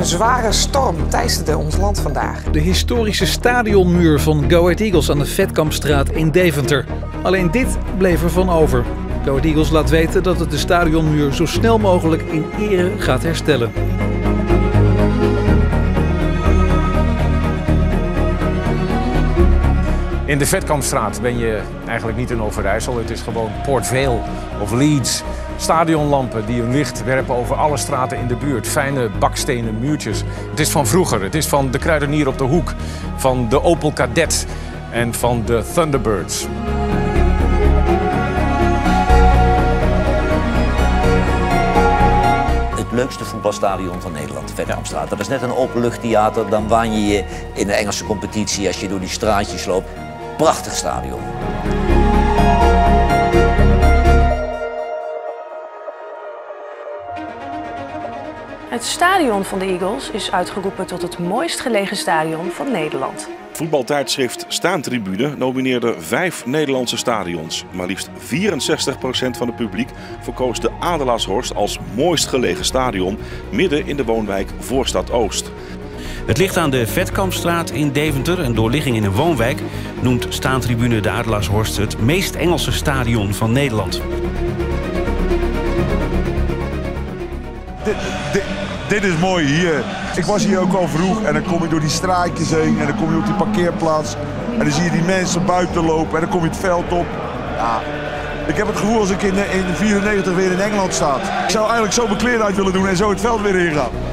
Een zware storm teisterde ons land vandaag. De historische stadionmuur van Go Ahead Eagles aan de Vetkampstraat in Deventer. Alleen dit bleef er van over. Go Ahead Eagles laat weten dat het de stadionmuur zo snel mogelijk in ere gaat herstellen. In de Vetkampstraat ben je eigenlijk niet in Overijssel. Het is gewoon Port Vale of Leeds. Stadionlampen die hun licht werpen over alle straten in de buurt. Fijne bakstenen muurtjes. Het is van vroeger. Het is van de Kruidenier op de hoek. Van de Opel Kadett en van de Thunderbirds. Het leukste voetbalstadion van Nederland, de Vetkampstraat. Dat is net een openluchttheater. Dan waan je je in de Engelse competitie als je door die straatjes loopt. Prachtig stadion. Het stadion van de Eagles is uitgeroepen tot het mooist gelegen stadion van Nederland. Voetbaltijdschrift Staantribune nomineerde 5 Nederlandse stadions. Maar liefst 64% van het publiek verkoos de Adelaarshorst als mooist gelegen stadion midden in de woonwijk Voorstad Oost. Het ligt aan de Vetkampstraat in Deventer, een doorligging in een woonwijk, noemt Staantribune de Adelaarshorst het meest Engelse stadion van Nederland. Dit is mooi hier. Ik was hier ook al vroeg en dan kom je door die straatjes heen en dan kom je op die parkeerplaats. En dan zie je die mensen buiten lopen en dan kom je het veld op. Ja, ik heb het gevoel als ik in 94 weer in Engeland sta. Ik zou eigenlijk zo mijn kleren uit willen doen en zo het veld weer ingaan.